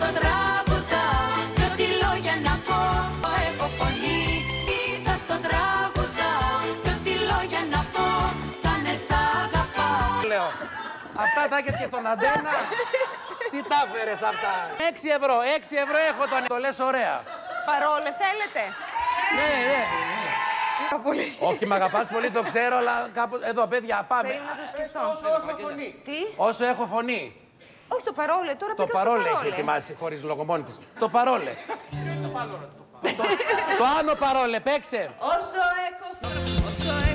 στο τραγουδάω κι ό,τι λόγια να πω έχω φωνή. Θα στο τραγουδάω κι ό,τι λόγια να πω θα είναι σ' αγαπάω. Λέω, αυτά τα έχεις και στον αντένα. Τι τα έφερες αυτά. 6 ευρώ, 6 ευρώ έχω τον. Το λες ωραία. Παρόλε θέλετε. Ναι, ναι. Πολύ. Όχι, μ' αγαπάς πολύ, το ξέρω, αλλά κάπου. Εδώ, παιδιά, πάμε. Πρέπει να το σκεφτώ. Τι? Όσο έχω φωνή. Όχι το παρόλε, τώρα Το πήγα στο παρόλε έχει παρόλε. ετοιμάσει χωρίς λόγο μόνη της. Το παρόλε. Το άνω παρόλε, παίξε. Όσο έχω